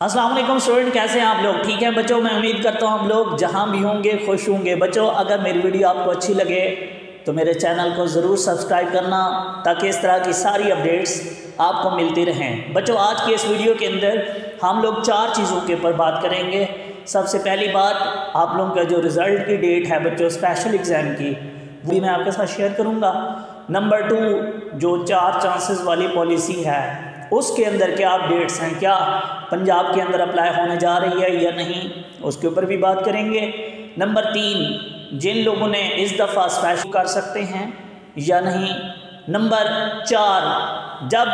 अस्सलाम वालेकुम स्टूडेंट, कैसे हैं आप लोग? ठीक है बच्चों, मैं उम्मीद करता हूँ आप लोग जहाँ भी होंगे खुश होंगे। बच्चों, अगर मेरी वीडियो आपको अच्छी लगे तो मेरे चैनल को ज़रूर सब्सक्राइब करना ताकि इस तरह की सारी अपडेट्स आपको मिलती रहें। बच्चों, आज के इस वीडियो के अंदर हम लोग 4 चीज़ों के ऊपर बात करेंगे। सबसे पहली बात, आप लोगों का जो रिज़ल्ट की डेट है बच्चों स्पेशल एग्ज़ाम की, वो भी मैं आपके साथ शेयर करूँगा। नंबर 2, जो 4 चांसेस वाली पॉलिसी है उसके अंदर क्या अपडेट्स हैं, क्या पंजाब के अंदर अप्लाई होने जा रही है या नहीं, उसके ऊपर भी बात करेंगे। नंबर 3, जिन लोगों ने इस दफ़ा स्पेशल कर सकते हैं या नहीं। नंबर 4, जब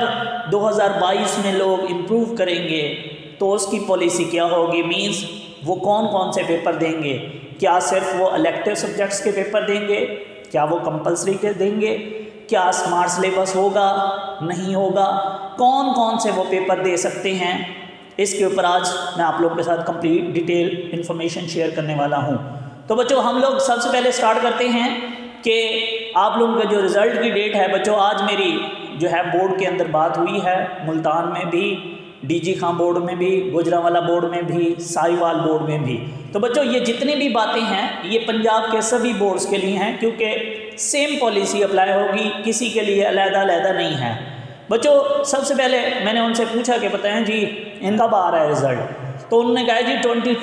2022 में लोग इम्प्रूव करेंगे तो उसकी पॉलिसी क्या होगी, मींस वो कौन कौन से पेपर देंगे, क्या सिर्फ वो इलेक्टिव सब्जेक्ट्स के पेपर देंगे, क्या वो कंपलसरी के देंगे, क्या स्मार्ट सिलेबस होगा नहीं होगा, कौन कौन से वो पेपर दे सकते हैं, इसके ऊपर आज मैं आप लोगों के साथ कंप्लीट डिटेल इन्फॉर्मेशन शेयर करने वाला हूं। तो बच्चों, हम लोग सबसे पहले स्टार्ट करते हैं कि आप लोगों का जो रिज़ल्ट की डेट है बच्चों, आज मेरी जो है बोर्ड के अंदर बात हुई है, मुल्तान में भी, डीजी खां बोर्ड में भी, गुजरांवाला बोर्ड में भी, साहिवाल बोर्ड में भी। तो बच्चों, ये जितनी भी बातें हैं ये पंजाब के सभी बोर्ड्स के लिए हैं, क्योंकि सेम पॉलिसी अप्लाई होगी, किसी के लिए अलग-अलग नहीं है। बच्चों, सबसे पहले मैंने उनसे पूछा कि बताएं जी इनका कब आ रहा है रिज़ल्ट, तो उन्होंने कहा जी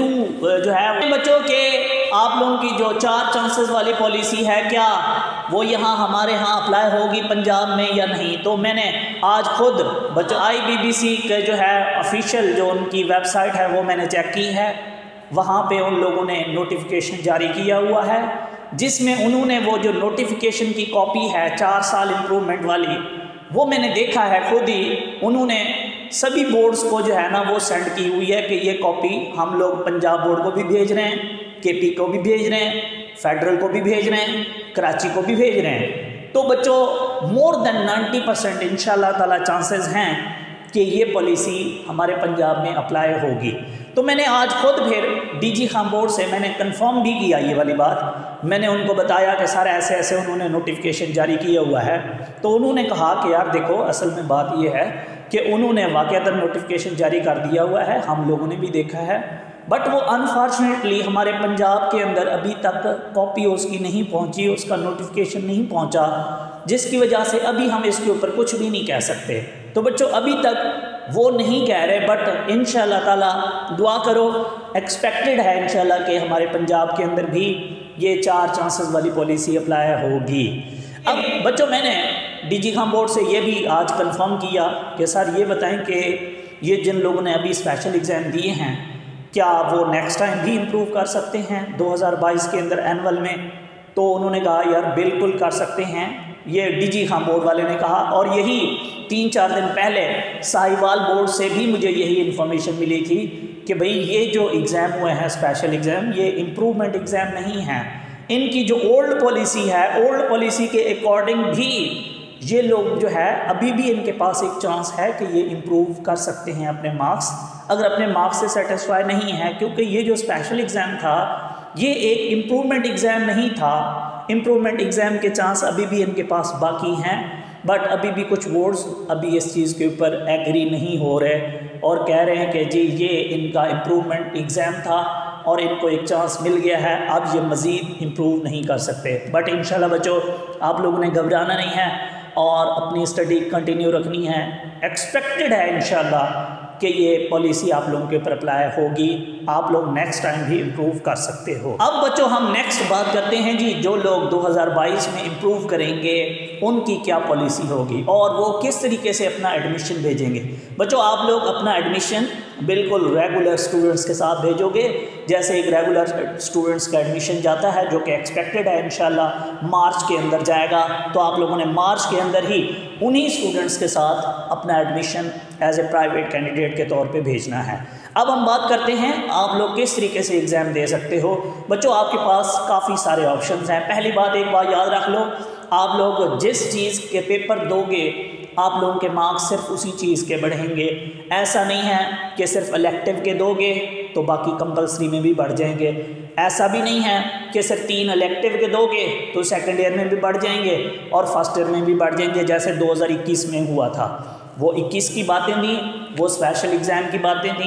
22 जो है बच्चों के आप लोगों की जो 4 चांसेस वाली पॉलिसी है, क्या वो यहाँ हमारे यहाँ अप्लाई होगी पंजाब में या नहीं। तो मैंने आज खुद बच्चों IBBC के जो है ऑफिशियल जो उनकी वेबसाइट है वो मैंने चेक की है। वहाँ पे उन लोगों ने नोटिफिकेशन जारी किया हुआ है, जिसमें उन्होंने वो जो नोटिफिकेशन की कॉपी है 4 साल इम्प्रूवमेंट वाली, वो मैंने देखा है खुद ही। उन्होंने सभी बोर्ड्स को जो है ना वो सेंड की हुई है कि ये कॉपी हम लोग पंजाब बोर्ड को भी भेज रहे हैं, KP को भी भेज रहे हैं, फेडरल को भी भेज रहे हैं, कराची को भी भेज रहे हैं। तो बच्चों, मोर देन 90% इंशाल्लाह ताला चांसेस हैं कि ये पॉलिसी हमारे पंजाब में अप्लाई होगी। तो मैंने आज खुद फिर डीजी खां बोर्ड से मैंने कंफर्म भी किया ये वाली बात। मैंने उनको बताया कि सर ऐसे ऐसे उन्होंने नोटिफिकेशन जारी किया हुआ है। तो उन्होंने कहा कि यार देखो, असल में बात ये है कि उन्होंने वाक़अतन नोटिफिकेशन जारी कर दिया हुआ है, हम लोगों ने भी देखा है, बट वो अनफॉर्चुनेटली हमारे पंजाब के अंदर अभी तक कॉपी उसकी नहीं पहुंची, उसका नोटिफिकेशन नहीं पहुंचा, जिसकी वजह से अभी हम इसके ऊपर कुछ भी नहीं कह सकते। तो बच्चों, अभी तक वो नहीं कह रहे, बट इंशाल्लाह ताला दुआ करो, एक्सपेक्टेड है इंशाल्लाह कि हमारे पंजाब के अंदर भी ये 4 चांसेस वाली पॉलिसी अप्लाई होगी। अब बच्चों, मैंने डीजी खां बोर्ड से ये भी आज कंफर्म किया कि सर ये बताएं कि ये जिन लोगों ने अभी स्पेशल एग्ज़ाम दिए हैं, क्या वो नेक्स्ट टाइम भी इम्प्रूव कर सकते हैं 2022 के अंदर एनुअल में। तो उन्होंने कहा यार बिल्कुल कर सकते हैं, ये डीजी खां बोर्ड वाले ने कहा। और यही 3-4 दिन पहले साहिवाल बोर्ड से भी मुझे यही इन्फॉर्मेशन मिली थी कि भाई ये जो एग्ज़ाम हुए हैं स्पेशल एग्ज़ाम, ये इम्प्रूवमेंट एग्ज़ाम नहीं है, इनकी जो ओल्ड पॉलिसी है, ओल्ड पॉलिसी के अकॉर्डिंग भी ये लोग जो है अभी भी इनके पास एक चांस है कि ये इम्प्रूव कर सकते हैं अपने मार्क्स, अगर अपने मार्क्स से सेटिस्फाई नहीं है। क्योंकि ये जो स्पेशल एग्ज़ाम था ये एक इम्प्रूवमेंट एग्ज़ाम नहीं था, इम्प्रूवमेंट एग्ज़ाम के चांस अभी भी इनके पास बाकी हैं, बट अभी भी कुछ बोर्ड्स अभी इस चीज़ के ऊपर एग्री नहीं हो रहे और कह रहे हैं कि जी ये इनका इम्प्रूवमेंट एग्ज़ाम था और इनको एक चांस मिल गया है, अब ये मज़ीद इम्प्रूव नहीं कर सकते। बट इंशाल्लाह बच्चों, आप लोगों ने घबराना नहीं है और अपनी स्टडी कंटिन्यू रखनी है। एक्सपेक्टेड है इंशाल्लाह कि ये पॉलिसी आप लोगों के ऊपर अप्लाई होगी, आप लोग नेक्स्ट टाइम भी इम्प्रूव कर सकते हो। अब बच्चों, हम नेक्स्ट बात करते हैं जी, जो लोग 2022 में इम्प्रूव करेंगे उनकी क्या पॉलिसी होगी और वो किस तरीके से अपना एडमिशन भेजेंगे। बच्चों, आप लोग अपना एडमिशन बिल्कुल रेगुलर स्टूडेंट्स के साथ भेजोगे, जैसे एक रेगुलर स्टूडेंट्स का एडमिशन जाता है, जो कि एक्सपेक्टेड है इंशाल्लाह मार्च के अंदर जाएगा। तो आप लोगों ने मार्च के अंदर ही उन्हीं स्टूडेंट्स के साथ अपना admission as a private candidate के तौर पे भेजना है। अब हम बात करते हैं आप लोग किस तरीके से एग्ज़ाम दे सकते हो। बच्चों, आपके पास काफ़ी सारे ऑप्शंस हैं। पहली बात, एक बात याद रख लो, आप लोग जिस चीज़ के पेपर दोगे आप लोगों के मार्क्स सिर्फ उसी चीज़ के बढ़ेंगे। ऐसा नहीं है कि सिर्फ इलेक्टिव के दोगे तो बाकी कंपलसरी में भी बढ़ जाएंगे, ऐसा भी नहीं है कि सिर्फ 3 इलेक्टिव के दोगे तो सेकेंड ईयर में भी बढ़ जाएंगे और फर्स्ट ईयर में भी बढ़ जाएंगे, जैसे 2021 में हुआ था। वो 21 की बातें थी, वो स्पेशल एग्ज़ाम की बातें थी,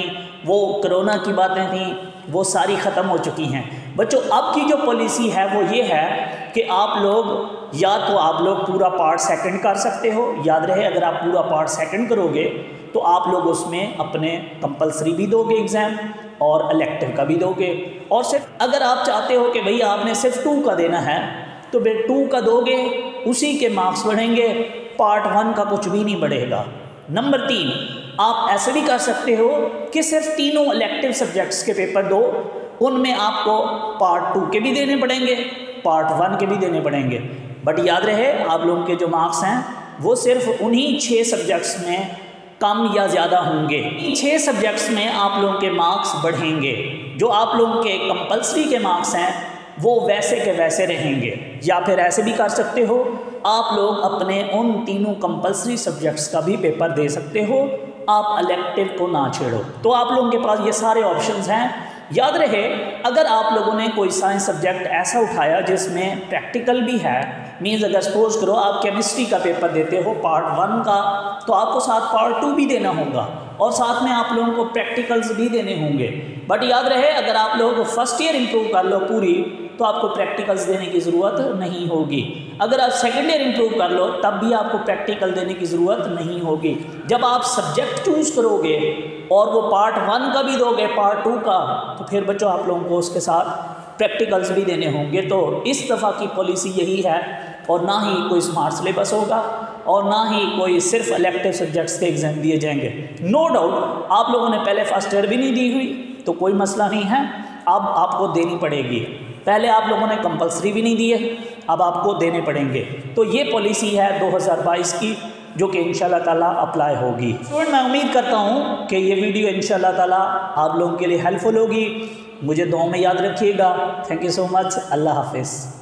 वो कोरोना की बातें थी, वो सारी ख़त्म हो चुकी हैं। बच्चों अब की जो पॉलिसी है वो ये है कि आप लोग या तो आप लोग पूरा पार्ट सेकंड कर सकते हो, याद रहे अगर आप पूरा पार्ट सेकंड करोगे तो आप लोग उसमें अपने कंपलसरी भी दोगे एग्ज़ाम और इलेक्टिव का भी दोगे। और सिर्फ अगर आप चाहते हो कि भई आपने सिर्फ 2 का देना है तो फिर 2 का दोगे, उसी के मार्क्स बढ़ेंगे, पार्ट 1 का कुछ भी नहीं बढ़ेगा। नंबर 3, आप ऐसे भी कर सकते हो कि सिर्फ तीनों इलेक्टिव सब्जेक्ट्स के पेपर दो, उनमें आपको पार्ट 2 के भी देने पड़ेंगे, पार्ट 1 के भी देने पड़ेंगे। बट याद रहे आप लोगों के जो मार्क्स हैं वो सिर्फ उन्हीं 6 सब्जेक्ट्स में कम या ज़्यादा होंगे। इन 6 सब्जेक्ट्स में आप लोगों के मार्क्स बढ़ेंगे। जो आप लोगों के कंपलसरी के मार्क्स हैं वो वैसे के वैसे रहेंगे। या फिर ऐसे भी कर सकते हो आप लोग अपने उन तीनों कंपलसरी सब्जेक्ट्स का भी पेपर दे सकते हो, आप इलेक्टिव को ना छेड़ो। तो आप लोगों के पास ये सारे ऑप्शंस हैं। याद रहे अगर आप लोगों ने कोई साइंस सब्जेक्ट ऐसा उठाया जिसमें प्रैक्टिकल भी है, मीन्स अगर सपोज करो आप केमिस्ट्री का पेपर देते हो पार्ट 1 का, तो आपको साथ पार्ट 2 भी देना होगा और साथ में आप लोगों को प्रैक्टिकल्स भी देने होंगे। बट याद रहे अगर आप लोग फर्स्ट ईयर इंप्रूव कर लो पूरी तो आपको प्रैक्टिकल्स देने की ज़रूरत नहीं होगी। अगर आप सेकेंड ईयर इंप्रूव कर लो तब भी आपको प्रैक्टिकल देने की ज़रूरत नहीं होगी। जब आप सब्जेक्ट चूज़ करोगे और वो पार्ट 1 का भी दोगे पार्ट 2 का, तो फिर बच्चों आप लोगों को उसके साथ प्रैक्टिकल्स भी देने होंगे। तो इस दफ़ा की पॉलिसी यही है और ना ही कोई स्मार्ट सिलेबस होगा और ना ही कोई सिर्फ इलेक्टिव सब्जेक्ट्स के एग्ज़ाम दिए जाएंगे। नो डाउट आप लोगों ने पहले फर्स्ट ईयर भी नहीं दी हुई तो कोई मसला नहीं है, अब आपको देनी पड़ेगी। पहले आप लोगों ने कंपलसरी भी नहीं दिए, अब आपको देने पड़ेंगे। तो ये पॉलिसी है 2022 की जो कि इंशाल्लाह ताला अप्लाई होगी। तो मैं उम्मीद करता हूँ कि ये वीडियो इंशाल्लाह ताला आप लोगों के लिए हेल्पफुल होगी। मुझे दुआ में याद रखिएगा। Thank you so much. अल्लाह हाफिज़।